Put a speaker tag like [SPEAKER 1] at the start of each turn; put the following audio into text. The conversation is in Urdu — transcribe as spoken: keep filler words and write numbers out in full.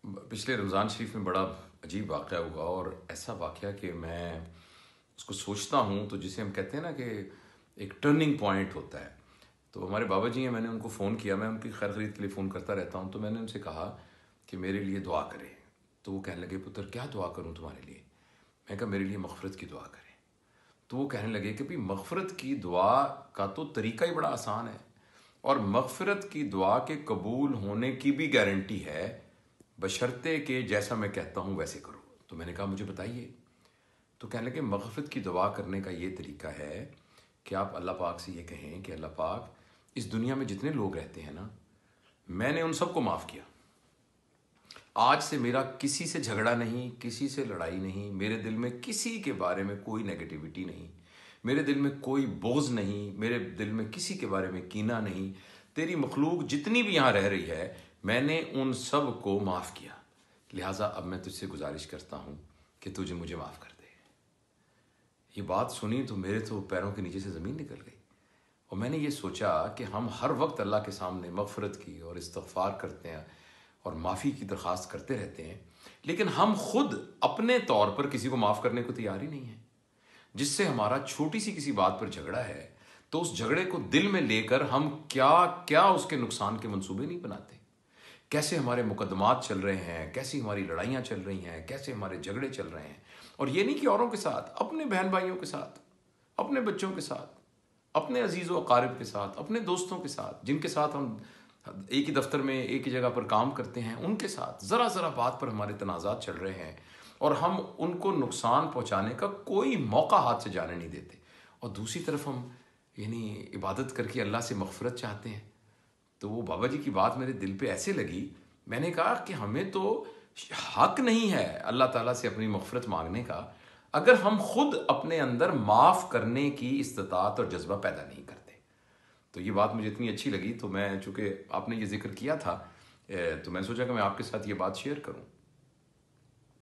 [SPEAKER 1] پچھلے رمضان شریف میں بڑا عجیب واقعہ ہوا، اور ایسا واقعہ کہ میں اس کو سوچتا ہوں تو جسے ہم کہتے ہیں نا کہ ایک ٹرننگ پوائنٹ ہوتا ہے. تو ہمارے بابا جی ہیں، میں نے ان کو فون کیا، میں ان کی خیر خرید کے لیے فون کرتا رہتا ہوں. تو میں نے ان سے کہا کہ میرے لیے دعا کرے. تو وہ کہنے لگے پتر کیا دعا کروں تمہارے لیے؟ میں کہا میرے لیے مغفرت کی دعا کریں. تو وہ کہنے لگے کہ بھی مغفرت کی دعا کا تو طریقہ ہی بڑا آسان ہے، اور مغفرت کی دعا کے قبول ہونے کی بھی گارنٹی ہے بشرطے کہ جیسا میں کہتا ہوں ویسے کرو. تو میں نے کہا مجھے بتائیے. تو کہنے لگے مغفرت کی دعا کرنے کا یہ طریقہ ہے کہ آپ اللہ پاک سے یہ کہیں کہ اللہ پاک، اس دنیا میں جتنے لوگ رہتے ہیں نا، میں نے ان سب کو معاف کیا. آج سے میرا کسی سے جھگڑا نہیں، کسی سے لڑائی نہیں، میرے دل میں کسی کے بارے میں کوئی نیگیٹیوٹی نہیں، میرے دل میں کوئی بغض نہیں، میرے دل میں کسی کے بارے میں کینہ نہیں. تیری مخلوق جتنی بھی یہاں رہ رہی ہے میں نے ان سب کو معاف کیا، لہٰذا اب میں تجھ سے گزارش کرتا ہوں کہ تجھے مجھے معاف کر دے. یہ بات سنی تو میرے تو پیروں کے نیچے سے زمین نکل گئی، اور میں نے یہ سوچا کہ ہم ہر وقت اللہ کے سامنے مغفرت کی اور استغفار کرتے ہیں اور معافی کی درخواست کرتے رہتے ہیں، لیکن ہم خود اپنے طور پر کسی کو معاف کرنے کو تیار ہی نہیں ہیں. جس سے ہمارا چھوٹی سی کسی بات پر جھگڑا ہے تو اس جھگڑے کو دل میں لے کر ہم کیا کیا اس کے نقصان کے منصوبے نہیں بناتے. کیسے ہمارے مقدمات چل رہے ہیں، کیسی ہماری لڑائیاں چل رہی ہیں، کیسے ہمارے جھگڑے چل رہے ہیں. اور یہ نہیں کہ اوروں کے ساتھ، اپنے بہن بھائیوں کے ساتھ، اپنے بچوں کے ساتھ، اپنے عزیز و اقارب کے ساتھ، اپنے دوستوں کے ساتھ، جن کے ساتھ ہم ایک ہی دفتر میں ایک ہی جگہ پر کام کرتے ہیں، ان کے ساتھ ذرا ذرا بات پر ہمارے تنازعات چل رہے ہیں، اور ہم ان کو نقصان پہنچانے کا کوئی موقع ہاتھ سے جانے نہیں دیتے. اور دوسری طرف ہم یعنی عبادت کر کے اللہ سے مغفرت چاہتے ہیں. تو وہ بابا جی کی بات میرے دل پہ ایسے لگی، میں نے کہا کہ ہمیں تو حق نہیں ہے اللہ تعالیٰ سے اپنی مغفرت مانگنے کا اگر ہم خود اپنے اندر معاف کرنے کی استطاعت اور جذبہ پیدا نہیں کرتے. تو یہ بات مجھے اتنی اچھی لگی، تو میں چونکہ آپ نے یہ ذکر کیا تھا تو میں سوچا کہ میں آپ کے ساتھ یہ بات شیئر کروں.